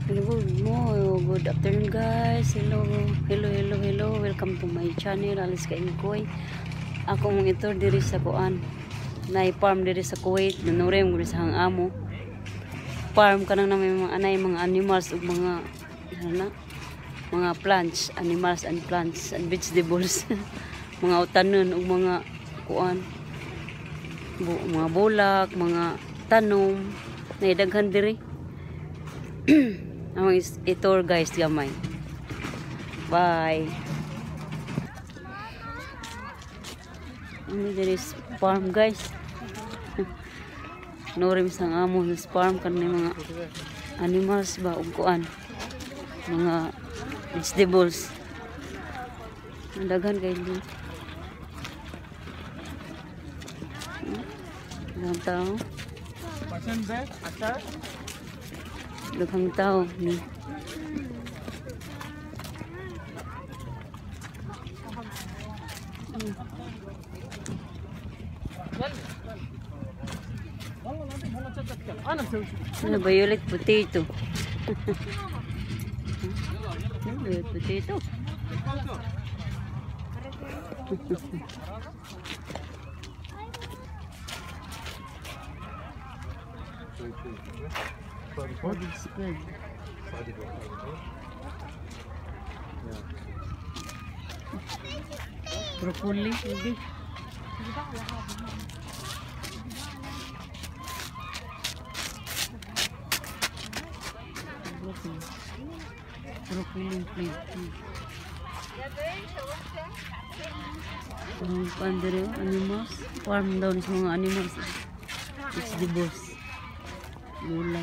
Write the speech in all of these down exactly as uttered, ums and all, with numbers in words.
Good mo, good afternoon guys. Hello, hello, hello, hello. Welcome to my channel, Alice Kaingkoy. Ako mong ito diri sa kuan. Na-farm diri sa Kuwait, nanurem diri sa hang amo. Farm kanang na may mga anay mga animals ug mga ano, mga plants, animals and plants and vegetables. Mga utanon ug mga kuan. Bu mga bulak, mga tanom, naidaghan diri. Ang ito guys gamay. Bye. Ano diri farm guys. Norim sang amo sa farm kanang mga animals ba ug kuan. Mga vegetables. Daghan kay din. Daghang tao. Pasan ba? Ata? Daghang tao ni. Ano violet potato? Violet potato. Spread. Broccoli, hindi. Broccoli, please. Ang pandere, animals. Farm daw sa mga animals. Vegetables. Gulay.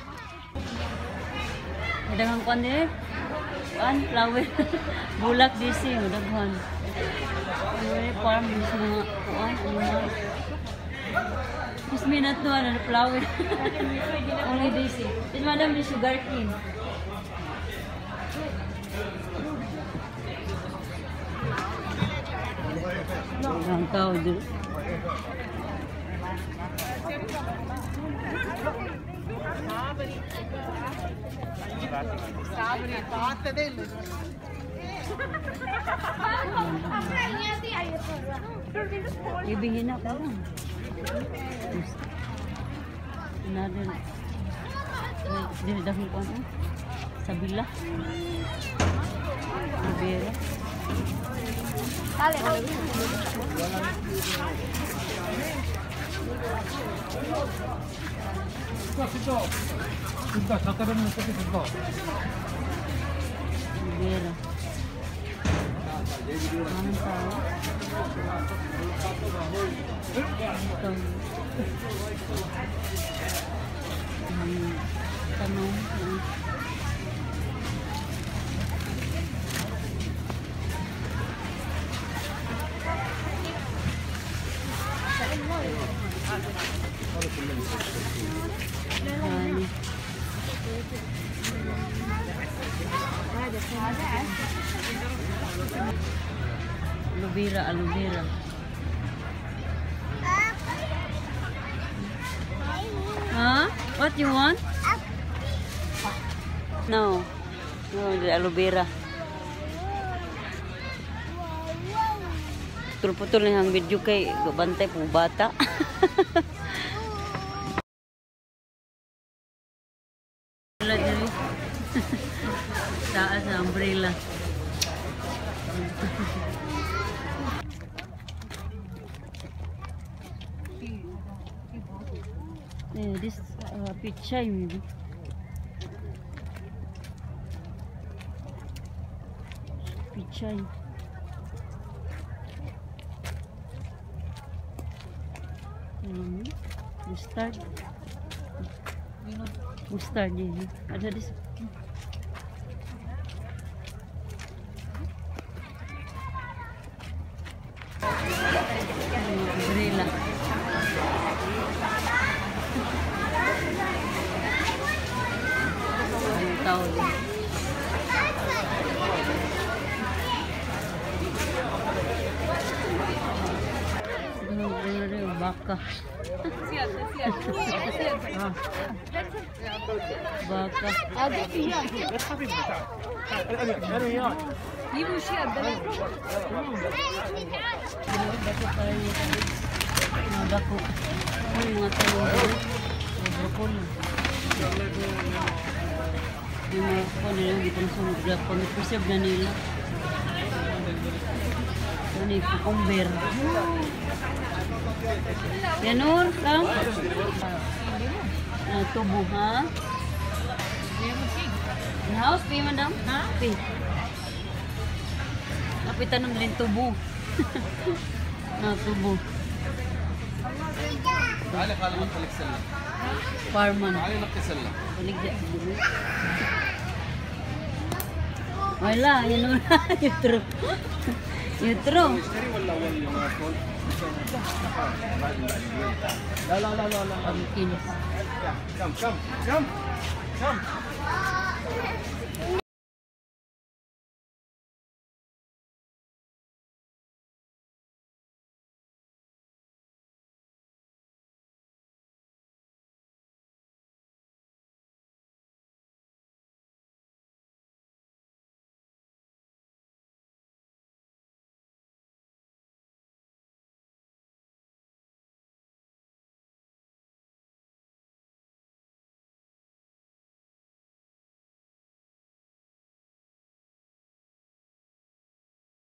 Daghang kuan dire. Kuan flower. Bulak disi daghan. Ano farm sa mga kuan animals. Just minute to ano flower. Only disi. This madam is sugar cane. Daghang tao dire. Ibigin na ko. Another. Dili dahil ko ano? Sabila. Ibera. Dale. Ito. Ito, sakaran mo kasi ito. Ibera. Anong tao? Ito. Tanong. Ano? Aloe vera, aloe vera. Huh? What you want? No. No, the aloe vera. Putol-putol na ang video kay bantay po bata. Wala diri. Taas na umbrella. Yeah, this uh, pichay maybe. Pichay. Um, mustard. Mustard ini. Ada di sini. Umbrella. Tahu. Baka. Baka. Dako pa rin yung talis. Mga dako. Ay, mga talong. Brokoli. Yung mga po nila, hindi pang sunod. Pag-preserve na nila. Ano yung cucumber. Ganun lang. Ah, tubo, ha? In-house, pi, madam? Ha? Pi. Kapitan ng rin tubo. Ah, tubo. تعالي خالي ما تخليك سلة Farman. تعالي نقي سلة Baligya siguro. Wala, yun wala. Yutro. Yutro. اشتري ولا ولا ما يكون لا لا لا لا لا Pumpkin. كم كم كم كم